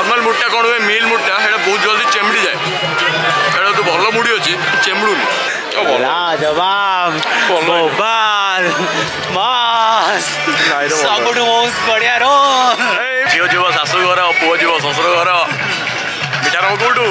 Normal मुडटा कौन हुए मिल मुडटा है बहुत जल्दी चेमड़ी जाए एटा तो भल मुड़ी अच्छी चेमड़ूनी जवाब सब बहुत बढ़िया रो झील जीव शाशु घर पुओ जीव शशुर घर मिठार कौटू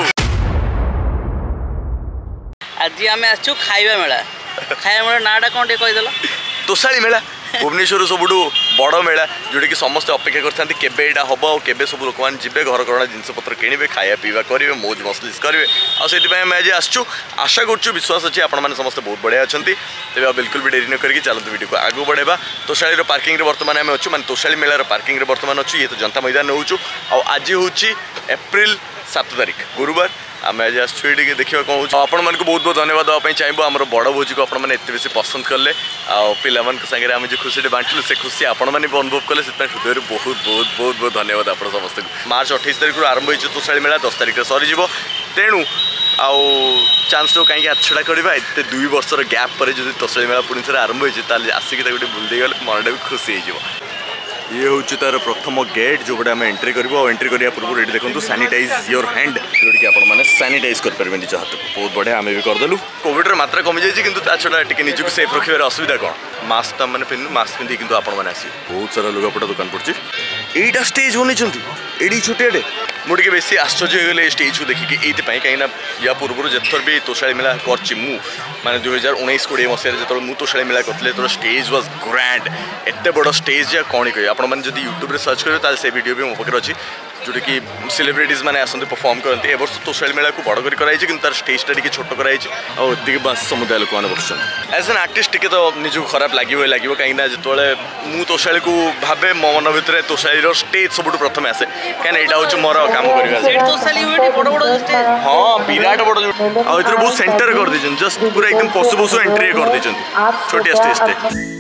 आज आम आसु खाइबा मेला नाटा कौन कहीदेल तोशाली मेला भुवनेश्वर सब बड़ मेला जोटा कि समस्ते अपेक्षा करते केबे यहाँ हम और केबे सब लोक मैंने जी घर करणा जिनपतर किणवे खाया पीवा करेंगे मौज मसलिस करेंगे आम आज आसचु आशा करूँ विश्वास अच्छे आप समस्ते बहुत बढ़िया अच्छा तेज बिल्कुल भी डेरी न करके चलते वीडियो को आगू बढ़ेबा तोशाली पार्किंग बर्तमान आम अच्छु माने तोशाली मेलार पार्किंग बर्तमान अच्छु ये तो जनता मैदान होचु आज हूँ एप्रिल 7 तारिख गुरुवार आम आज आसु ये देखा कौन हो आपण मानक बहुत बहुत धन्यवाद देवाई चाहिए आम बड़ भोजी को आपने बेसी पसंद कले पिला सागर आम जो खुशी बांटलु से खुशी आपण मैंने अनुभव कले हृदय बहुत बहुत बहुत बहुत धन्यवाद आप समस्त मार्च 28 तारिख आरंभ हो तोशाली मेला 10 तारिख सरीज तेणु आउ चान्स तो कहीं हाथ छड़ा करवा एत 2 वर्षर गैप पर जो तोशाली मेला पुणी थे आरंभ होती आसिक गोटे बुलदे गले मनटा भी खुशी हो ये हूँ तार प्रथम गेट जो गोटे आम एंट्री कर एंट्री करने पूर्व ये देखो सैनिटाइज योर हैंड जोटा कि आपने सैनिटाइज करेंगे निज हाथ को बहुत बढ़िया आम भी करदेलु कोविड मात्रा कमी जाइए कि छड़ा टी निजी सेफ रखे असुविधा कौन मास्क तो मैंने पिंधु मास्क पिंधि कि आस बहुत सारा लुगापटा दुकान पड़ी यहीटा स्टेज बन एडी छोटियाटे मुझे बेसी आश्चर्य होगले स्टेज को देखिए ये कहीं या पूर्व जितर भी तोशाली मेला कर माने 2019-20 मसीह जो मुझे तोशाली मेला करते तो स्टेज वाज ग्रैंड एत बड़ स्टेज कौन कह आपने यूट्यूब सर्च करेंगे से वीडियो भी मो पाखे अच्छी जोटा कि सेलिब्रिटीज मैंने आसते परफॉर्म करते ए वर्ष तोशाली मेला को बड़ कर तार स्टेजटा टी छोट कर बस समुदाय लोक मैंने बस एज एन आर्टिस्ट टे तो निजक खराब लगे कहीं जो मुझे तोशाली को भावे मो मन भितर तोशाली स्टेज सब प्रथम आसे कहीं यहाँ हूँ मोर कम कर हाँ विराट बड़ बहुत सेंटर कर जस्ट पूरा एकदम पशु पशु एंट्री कर छोटिया स्टेजटे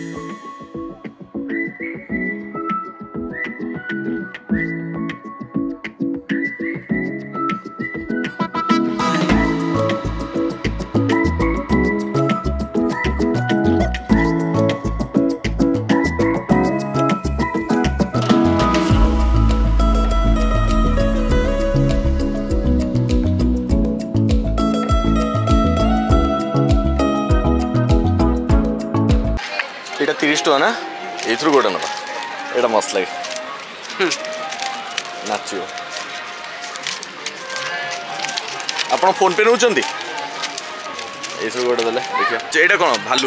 ये 30 टका ना ये गोटे ना यहाँ मस्त लगे नाच आप फोन पे नौ गोटे देले देखिए यहाँ कौन भालू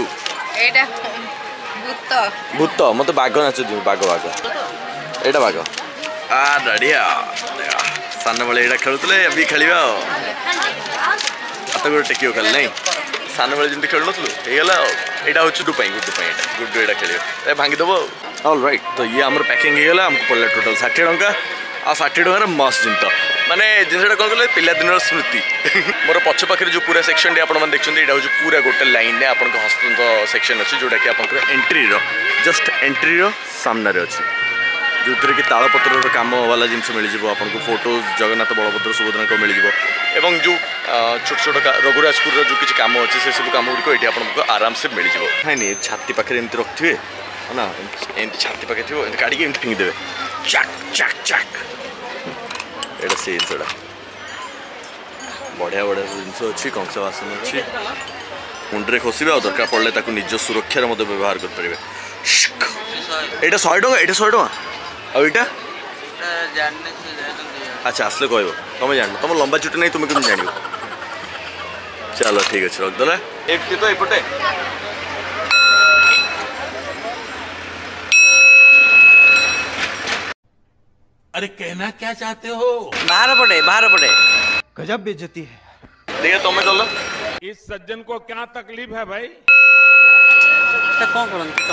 भूत मत बाघ नाच दी बाघ बाघ यहाँ बाघ डाढ़िया सान बेले यहाँ खेलुले अभी खेलवा हाथ गोटे टेक खाली नहीं सान बेले जमी खेल नुलु होगा यहाँ हूँ गुड्डू गुड्डू यहाँ खेल भांगीदेव ऑल राइट तो ये आम पैकिंग होगा आमको पड़ा टोटाल 60 टका आ 60 टकर मस्त जिन माने जिनसा कौन कले पिलादिन स्मृति मोर पछ पाखे जो पूरा सेक्शन आपने देखते यहाँ हूँ पूरा गोटे लाइन में आपको हस्ततंत सेक्शन अच्छी जोटा कि आप एंट्री जस्ट एंट्री सामने अच्छी जो कि तालपत्र काम वाला जिन मिल आपको फोटोज जगन्नाथ बलभद्र सुभद्रा को मिल एवं जो छोट छोट रघुराजपुर जो किसी काम अच्छे से सब कम गुड़िक ये आपको आराम से मिल जाए नहीं छाती पाखे एमती रखिए है ना एमती छाती पाखे थी काढ़ी एमती फिंगिदेवे चाक चाक चाक एटा से जिनसा बढ़िया बढ़िया जिनस अच्छी कंस बासन अच्छी मुंडे खोसबे आ दरकार पड़े निज सुरक्षार व्यवहार करेंगे यहाँ 100 टका यहाँ 100 टका आईटा अच्छा आसले कह तुम जान तुम लंबा चुटी नहीं तुम्हें कमी जान चलो ठीक अच्छे रखदेला एमती तो एपटे अरे कहना क्या चाहते हो बाहर पड़े गजब बेइज्जती है देखिए तुम्हें चलो इस सज्जन को क्या तकलीफ है भाई कौन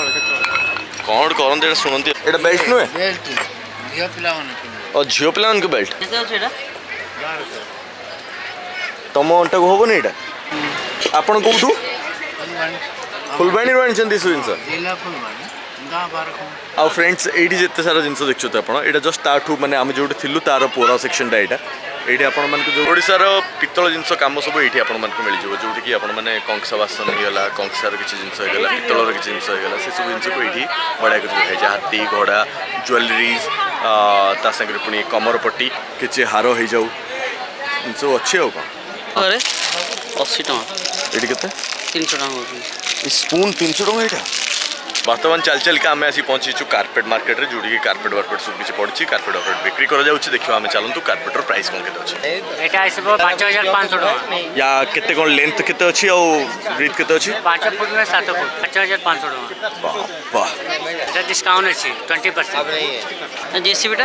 करते शुणती एटा बेल्ट नुहे और झील पिला बेल्ट तुम अंटा को हम नहीं आपड़ कौटू फुलबाणी आनी जिन आ फ्रेंड्स ये जिते सारा जिन देखते आप जस्ट ताठू मैंने आम जो थिलु तार पोरा सेक्शनटा यहाँ ये आपण जो ओडिशार पितल जिन कम सब ये आप मिल जाए जोटि कि आपने कंसा बासन होगा कंसार किसी जिन पितलर किसी जिन से सब जिन को ये बढ़िया कर हाथी घोड़ा ज्वेलरीज ता संगे पुणी कमर पट्टी किसी हार हो जाऊ सब अच्छे हो अरे 80 टका ये केते 300 टका स्पून 300 टका यहाँ बर्तमान चल चल के आम आसी पहुंचीचु कार्पेट मार्केट रे जोड़ी कार्पेट वार्पेट सब किसी पड़ी कार्पेट वार्पेट बिक्री कर जाउछि देखियो आमे चलंतु कार्पेटर प्राइस कोन केते अछि एटा आइसबो 5500 टका या केते कोन लेंथ केते अछि और ब्रीथ केते अछि 5 फुट में 7 फुट 5500 टका वाह एटा डिस्काउंट अछि 20% जेसी बेटा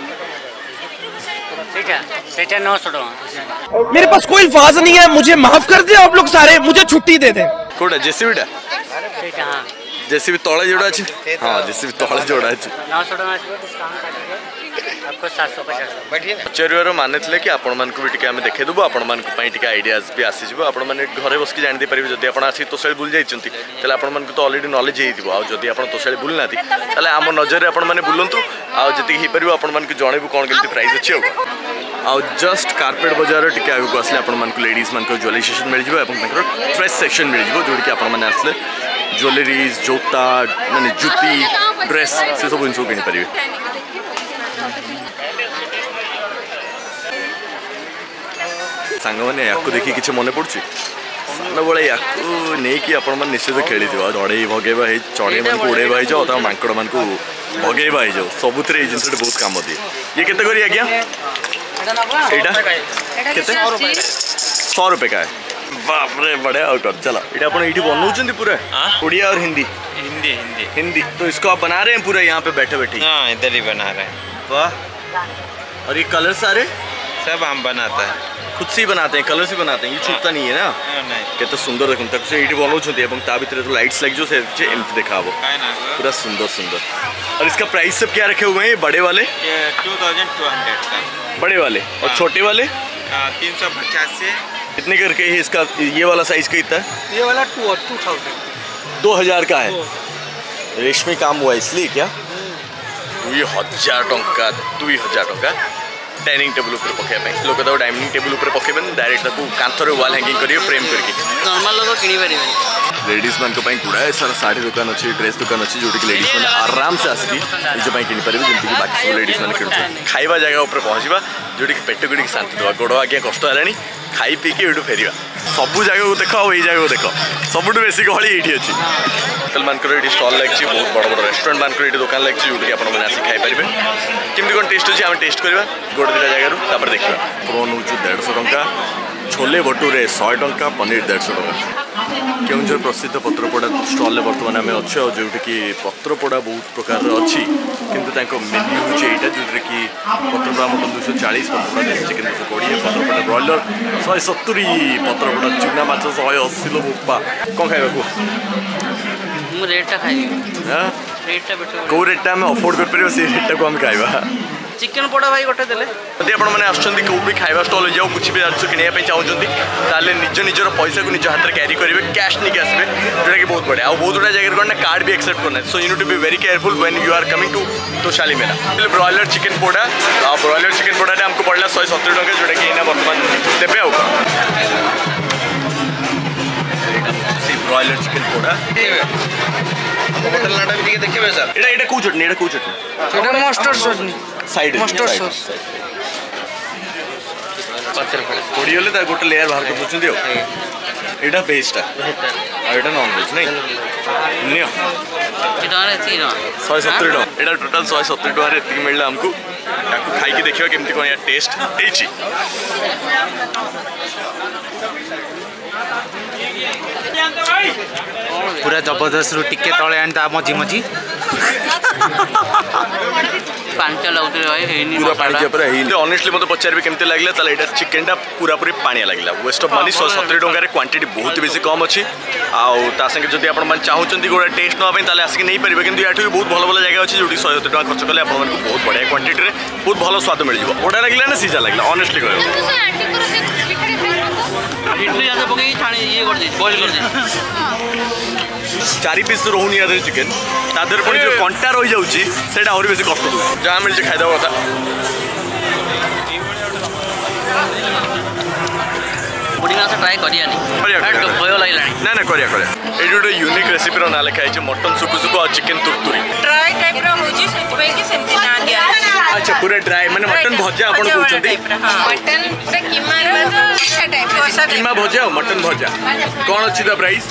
सेटा 900 टका मेरे पास कोई अल्फाज नहीं है, मुझे माफ कर दे आप लोग सारे, मुझे छुट्टी दे दें। कोडा जेसीबीटा सेटा हां जेसीबी तळे जोड़ा अछि हां जेसीबी तळे जोड़ा अछि 900 टका आइसबो डिस्काउंट काटिके आपको 750 बैठिए आश्चर्यर मानिथिले कि आपण मानकु भी टिके आमे देखे देबो आपण मानकु पई टिके आइडियाज भी आसी जिवो आपण माने घरे बस के जानि दे परिबे जदी आपण आसी तोसळे बुल जाइचंती तले आपण मानकु तो ऑलरेडी नॉलेज हेइ दिबो आ जदी आपण तोसळे बुल नाती तले आम नजर रे आपण माने बुलंतु आ जति हि परिबो आपण मानकु जणेबु कोन केमति प्राइस अछि आ जस्ट कार्पेट बाजार टिके आगु को आसले आपण मानकु लेडीज मानकु ज्वेलरी सेक्शन मिल जिवो एवं ताकर फ्रेश सेक्शन मिल जिवो जोडी कि आपण माने आसले ज्वेलरीज जोता माने जुती ड्रेस से सब इनसो किनि परिबे सांग मैंने या देखिए किसी मन पड़ुची सान बड़े या नहीं कि आपण मन निश्चित खेली चढ़े भगेबा चढ़े मान को उड़ेबा जाओ मांकड़ मान को भगेबा जाओ सबुत जिन बहुत काम दिए ये केते करी आज्ञा केते 100 रुपए का है बाप रे बढ़िया और कर चलो ये अपन ये बनाऊँ पूरा उड़िया और हिंदी हिंदी हिंदी हिंदी तो इसको आप बना रहे हैं पूरा यहाँ पे बैठे बैठे हाँ इधर ही बना रहे हैं वाह और ये कलर सारे सब हम बनाते हैं खुद से ही बनाते हैं कलर से बनाते हैं ये छूटता नहीं है ना नहीं केते सुंदर देखुन तक से ये बनाउछंती एवं ता भीतर तो लाइट्स लग जो से एमती देखाबो पूरा सुंदर सुंदर और इसका प्राइस सब क्या रखे हुए हैं बड़े वाले ये 2200 का बड़े वाले और छोटे वाले 350 से कितने करके है इसका ये वाला साइज का कितना है ये वाला 2000 का है रेशमी काम हुआ इसलिए क्या 2000 टंका 2000 टंका डाइनिंग टेबल ऊपर पकाइबे लोक तो डाइनिंग टेबल ऊपर पकाइबे डायरेक्ट ताकू कांथरे वॉल हैंगिंग करियो फ्रेम करके नॉर्मल लोग किनी परिबे लेडीज मान को पई गुड़ाए सारा साड़ी दुकान अच्छी ड्रेस दुकान अच्छी जोटी की लेडीज मैंने आराम से आसिकी निज पई किनी परिबे जंती की बाकी सब लेडीज मैंने किनु खाइबा जगह ऊपर पहुंचबा जोटी की पेट गुडी शांति दवा गोड़ आगे कष्ट हलानी खाई पी के एडू फेरिबा सबु जगह को देखो और जगह को देखो सबुठ बेसी गहली ये अच्छी होटेल मानकर ये स्टल लगी बहुत बड़ बड़ रेस्टोरेंट मानकर ये दुकान लगी जोटी आपने आसिक खाईपारे केमती कौन टेस्ट अच्छे आम टेस्ट करवा गोटे दुटा जगार देखा प्रोन हूँ 150 टंका छोले भटूरे 100 टंका पनीर 150 टंका केउंझर प्रसिद्ध पत्रपोड़ा स्टल बर्तमान आम अच्छे और जोटी कि पत्रपोड़ा बहुत प्रकार अच्छी किंतु मेन्यू हूँ यहाँ जो कि पत्रपोड़ा मटन 240 पत्रपोड़ा चिकेन 220 पत्रपोड़ा ब्रॉयलर 170 पत्रपोड़ा चुना माछ 180 लो बोपा कौन खाइबा मु रेटटा खाइबी रेटटा बेटर को रेटटा हम अफोर्ड कर परियो से रेटटा को हम खाइबा चिकेन पोड़ा भाई गोटे देले यदि आपण माने आछंती को भी खाइबा स्टॉल जाओ कुछ भी जिनिस किनिया पे चाहउछंती ताले निज निजर पैसा को निज हाथ रे कैरी करिवे कैश नहीं आसबे जोटा कि बहुत बढ़िया और बहुत गुड़ा जगह करना कार्ड भी एक्सेप्ट करना so you need to be very careful when you are coming to Toshali Mela broiler chicken पोड़ा ब्रॉयलर चिकेन पोड़ा हमको पड़ला 170 टका जोटा कि एना वर्तमान देबे आ ब्रॉयलर चिकेन पोड़ा होटल नाटा भी देखिए सर एटा को चटनी एटा मस्टर्ड चटनी साइड मस्टर्ड सॉस पड़ी गले गोटे लेयर बाहर कर दूसरी एटा वेजटा और एटा नॉन वेज नहीं नियो 170 टका एटा टोटल 170 टका रे एतिक मिलला हमको ताकू खाई के देखियो केमती कोन या टेस्ट हेची पूरा जबरदस्त टिके तले आनी मझी मझी पांच लाउते हेनी पूरा पानी पूरा हेनी ऑनेस्टली मते पचार भी केमते लागला ताले एटा चिकनटा पूरा पूरी पानी लागला वेस्ट ऑफ मनी 170 टका रे क्वांटिटी बहुत बेसी कम अछि आउ ता संगे जदि आपण मन चाहुचंती गोडा टेस्ट न ताले आसिक नहीं परिबे किंतु याठू बहुत भलो भलो जगह अछि जोटी 170 टका खर्च करले आपण मन को बहुत बढ़िया क्वांटिटी रे बहुत भलो स्वाद मिल जिवो ओडा लागला ना सीजा लागला ऑनेस्टली कहयो इडली जाते पके छाणी ये कर दे बॉईल कर दे 4 पीस रोहुनी आदर चिकन तादर पण जो कंटा रही जाउची सेटा और बेसी कष्ट दो जहाँ मिल खाई दबा कथा बुढ़ी माछ ट्राई करिया नहीं भय लागलानी ना ना करिया ये गोटे यूनिक रेसिपी रो ना लिखा है मटन सुकु सुकु और चिकन तुरतुरी ट्राई टाइप रो होची सेति पे कि सेमति ना दिया अच्छा पूरा ड्राई माने मटन भजा आपण कहउछंती मटन से कीमा अच्छा टाइप कीमा भजा और मटन भजा कोन अछि द प्राइस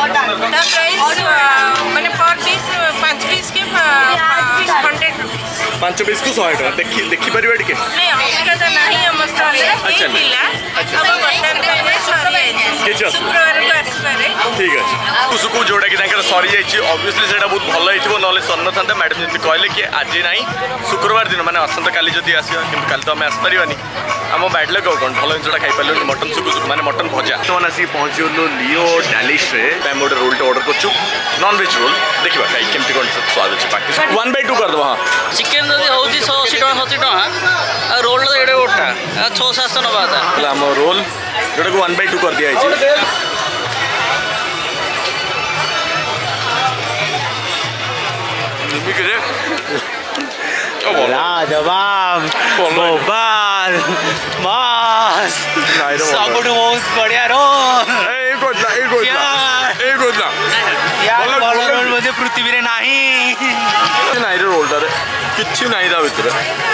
माने पर पीस 5 पीस के 100 रुपीस 5 पीस को 100 टका देखि परिबा टिके नहीं हमका तो नहीं हम स्टॉल रे अच्छा मिला अब मटन में सॉरी किछ शुक्रवार को आसपारे ठीक अछि कुसुकु जोडा कि ताकर सरी जाइछि ऑब्वियसली सेटा बहुत भलो हिथिबो नले सन्न थांते मैडम जति कहले कि आज नहीं शुक्रवार दिन माने असंत काली जति आसियो कि काल तो हम आस परिबानी हम बैड लग कोन भलो जिनटा खाइ पालो मटन सुकु माने मटन भजा तो माने पहुँचलो लियो डालिश रे हम मोड रोल तो ऑर्डर करछु नॉन वेज रोल देखिबा खाइ केमति कोन स्वाद अछि बाकी 1/2 कर दबो हां चिकेन जदि होउची 180 टका 70 टका आ रोल एडे गोटा 6-700 नबा था हम रोल जोटा को 1/2 कर दिया अछि लाजवाब बोबाल मास सबुठु बहुत बढ़िया रोल यार रोल मुझे पृथ्वी रे नहीं रे रोल रे किछि नाही दा भितर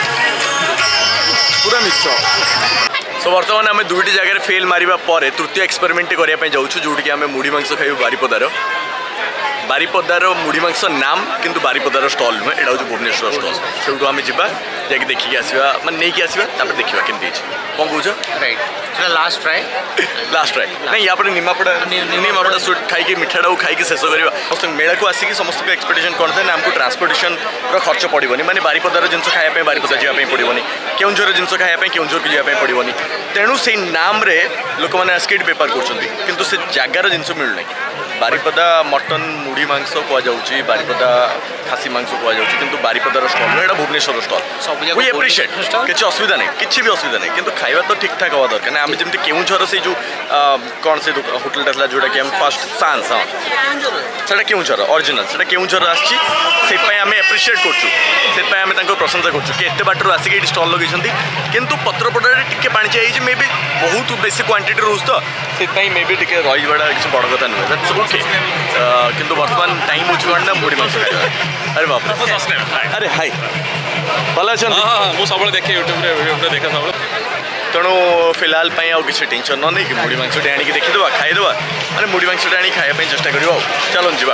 पूरा मिछ सो वर्तमान आम दुईटी जगह फेल मारिबा परे तृतीय एक्सपेरिमेंट करिया पे जाउछु जोटी कि आमे मुढ़ी मांस खाइबो बारिपदार मुढ़ी मांस नाम किंतु बारिपदार स्टॉल नुहे एटा हूँ भुवनेश्वर स्टॉल से आम जा देखिक आसवा माने नहीं आसवा देखा केमती कौन कौच राइट लास्ट ट्राई नहीं या निमापड़ा स्वीट खाई मिठाटा खाई शेष करवा मेला को आसिक समस्त एक्सपेक्टेशन कौन था आमको ट्रांसपोर्टेशन खर्च पड़ोनी माने बारिपदार जिनस खायापी बारिपदा जावाई पड़ोनी केउंझर जिनस खायापी केउंझर को जावाई पड़ोनी तेणु से नाम रे लोक मैंने आसिक बेपार कर जगार जिनस मिलूना बारिपदा मटन मुढ़ी मांस कहुच्छी बारिपदा खासी मांस कहुच्छी बारिपदार stall Etah Bhubaneswar stall we appreciate किसी असुविधा नहीं किसी भी असुविधा नहीं किंतु खाଇବା तो ठीक ठाक हवा दरकार आम जमी केउझर से जो कौन से होटेलटा था जोटा कि फर्स्ट सांस हाँ से केउझर ओरिजिनल से केउझर आम एप्रिशिएट करें प्रशंसा करते बाटर आसिक ये स्टल लगे किंतु पत्रपटा टे पाणी चाहिए मे भी बहुत बेसी क्वांटिटी रोज तो मे भी टे रही किसी बड़ कथा नुहे दैट्स ओके किंतु वर्तमान टाइम हो ना मुढ़ी मांस खाଇବା अरे बाप अरे हाय भल अच्छा मुझे सब देखे यूट्यूब देखे सब तेणु फिलहाल किसी टेंशन न नहीं मुढ़ी मांसटे आनी देखीदे खाईदे मैंने मुढ़ी मांसटे आनी खायापी चेष्टा कर चलो जी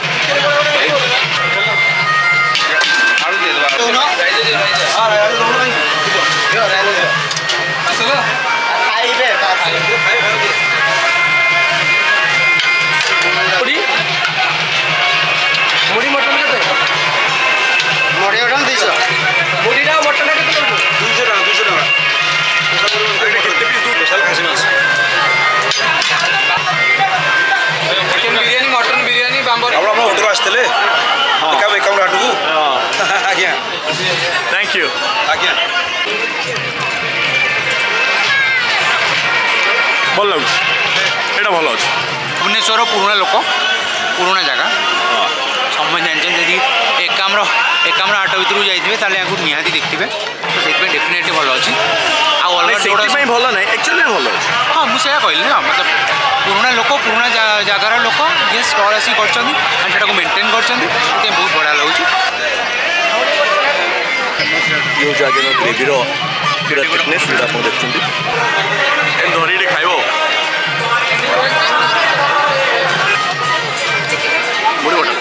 मुढ़ी मटन के मुढ़ी मटन 200 मुढ़ी रा मटन के 200 टका चिकन बिरयानी मटन बिरयानी बांबर हम होटल आसते हाँ अकाउंट हाटू आज्ञा थैंक यू आज्ञा भल लगे यहाँ भल अच्छे भुवनेश्वर पुराना लोक पुराना जगह समझ जानते यदि एकाम्र हाट भर जाइए आपको निहाती देखिए तो से डेफिनेटली भल अच्छी भल ना एक्चुअली भल अच्छे हाँ मुझे कहली ना मतलब पुराना लोक पुराना जगार लोक ये स्टल आसिक कर मेंटेन कर बहुत बढ़िया लगुच ग्रेवी पूरा थिकनेस जो आप देखते धरी खाइब मुढ़ी मटन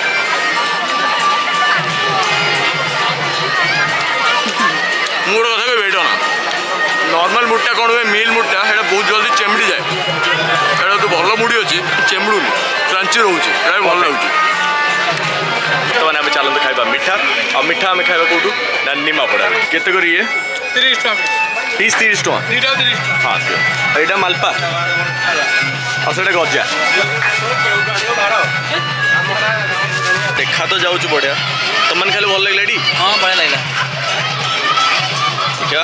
मुड़ कथा भी बैठ ना नॉर्मल मुढ़टा कौन हुए मिल मुढ़टा है बहुत जल्दी चेमड़ी जाए एटा तो भल मुढ़ी अच्छी चेमड़ूनी क्रांची रोचे भल लगुच बर्तमान आम चलते खाइबा मिठा आ मिठा आम खाइबा कौटू ना निमापड़ा केते कर ये 30 टका पीस 30 टका हाँ यहाँ मालपा और से गजा देखा तो जाऊँ बढ़िया तुम मैंने खाली भल लगे हाँ बढ़िया लगला क्या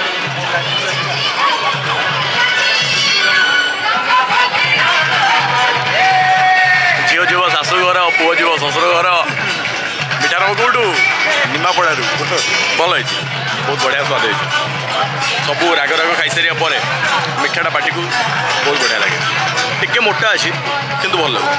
झील जीव शाशु घर पुओ जीव शशुर घर मिठार कौटू निमापड़ा भल बहुत बढ़िया स्वाद हो सब राग राग खाई सारे मिठाटा पाटी को बहुत बढ़िया लगे टिके मोटा अच्छी किंतु भल लगे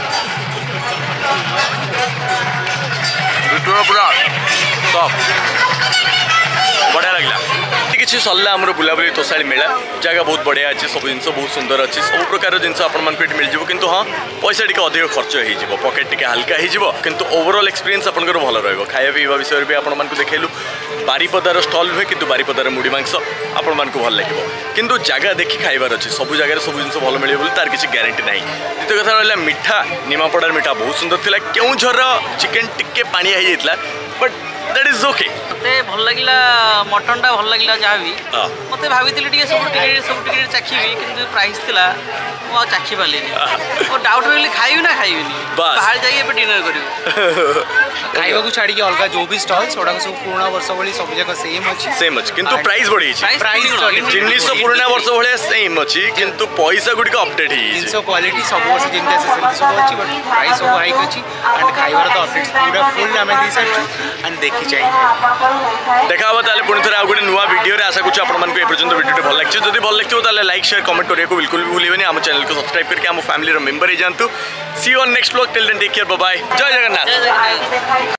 पूरा टॉप बढ़िया लगला किसी सरला आम बुलाबुली तोशाली मेला जगह बहुत बढ़िया अच्छे सब जिन बहुत सुंदर अच्छी सब प्रकार जिन मिल जाव कि हाँ पैसा टी अधिक खर्च हो पकेट टी हल्का हो किंतु ओवरऑल एक्सपीरियंस आपंकर भल रहा खाया पीवा विषय भी आपण मानक देखलु बारीपदार स्टल नुहे कि बारीपदार मुढ़ी मांस आपण मानक भल लगे किंतु जगह देखी खाइबार अच्छे सब जगह सब जिन भल मिले बोली तार किसी ग्यारंटी ना द्वितीय कथा रहा मिठा निमापड़ार मिठा बहुत सुंदर था केउझर चिकेन टिके पानिया हो जाता बट दैट इज ओके मते भल लागिला मटन टा भल लागिला जहाँ भी मते भावितिली टिके सब टिके चाखीबी किंतु प्राइस थिला मो चाखी पालिनी और डाउट होइली खाइबी ना खाइबीनी बाहर जाई एबे डिनर करियो खाइबा को छाड़ी के अलगा जो भी स्टॉल्स ओडा सब पुराना वर्ष भली सब जगह सेम अछि किंतु प्राइस बढ़ी जिनिस पुराना वर्ष भले सेम अछि किंतु पैसा गुडी को अपडेट ही जिनिस क्वालिटी सब वर्ष जेंते से सब अछि बट प्राइस सब हाई अछि एंड खाइबार तो अपडेट्स पूरा फुल हमें दी सकछु एंड देखि चाहिए देखा हम ताले पुणी थे आ गोटे नुआ वीडियो रे आशा करूँ आपण मानक एपर्यंत वीडियो भल लगे जब भल लगे ताले लाइक शेयर कमेंट करने को बिल्कुल भी भूलिए आम चैनल को सब्सक्राइब करके आम फैमिली मेंबर ही जातु see you on next vlog till then take care bye bye जय जगन्नाथ।